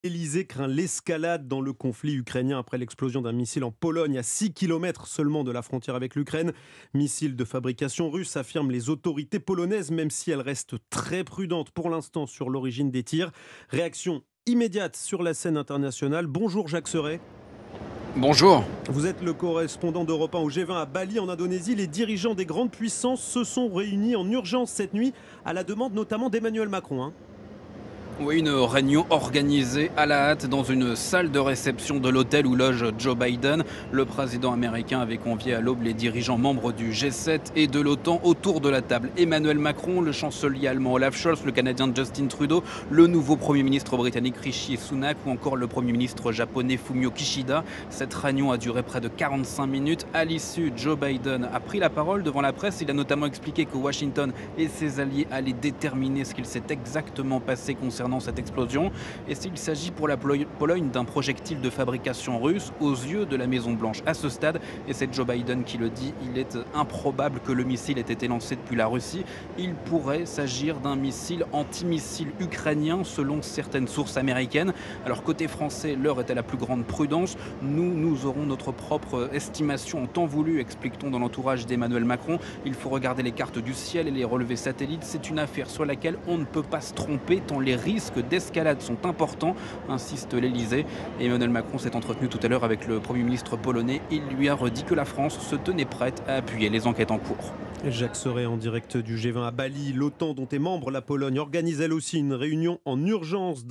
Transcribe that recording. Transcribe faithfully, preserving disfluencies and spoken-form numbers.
L'Élysée craint l'escalade dans le conflit ukrainien après l'explosion d'un missile en Pologne à six kilomètres seulement de la frontière avec l'Ukraine. Missile de fabrication russe, affirment les autorités polonaises, même si elles restent très prudentes pour l'instant sur l'origine des tirs. Réaction immédiate sur la scène internationale. Bonjour Jacques Serret. Bonjour. Vous êtes le correspondant d'Europe un au G vingt à Bali en Indonésie. Les dirigeants des grandes puissances se sont réunis en urgence cette nuit à la demande notamment d'Emmanuel Macron. Hein. Oui, une réunion organisée à la hâte dans une salle de réception de l'hôtel où loge Joe Biden. Le président américain avait convié à l'aube les dirigeants membres du G sept et de l'OTAN autour de la table. Emmanuel Macron, le chancelier allemand Olaf Scholz, le canadien Justin Trudeau, le nouveau premier ministre britannique Rishi Sunak ou encore le premier ministre japonais Fumio Kishida. Cette réunion a duré près de quarante-cinq minutes. À l'issue, Joe Biden a pris la parole devant la presse. Il a notamment expliqué que Washington et ses alliés allaient déterminer ce qu'il s'est exactement passé concernant cette explosion et s'il s'agit pour la Pologne d'un projectile de fabrication russe aux yeux de la Maison-Blanche à ce stade, et c'est Joe Biden qui le dit, il est improbable que le missile ait été lancé depuis la Russie. Il pourrait s'agir d'un missile antimissile ukrainien selon certaines sources américaines. Alors côté français, l'heure est à la plus grande prudence. Nous, nous aurons notre propre estimation en temps voulu, explique-t-on dans l'entourage d'Emmanuel Macron. Il faut regarder les cartes du ciel et les relevés satellites. C'est une affaire sur laquelle on ne peut pas se tromper tant les risques d'escalade sont importants, insiste l'Élysée. Emmanuel Macron s'est entretenu tout à l'heure avec le Premier ministre polonais. Il lui a redit que la France se tenait prête à appuyer les enquêtes en cours. Jacques Serret en direct du G vingt à Bali. L'OTAN, dont est membre la Pologne, organise elle aussi une réunion en urgence dans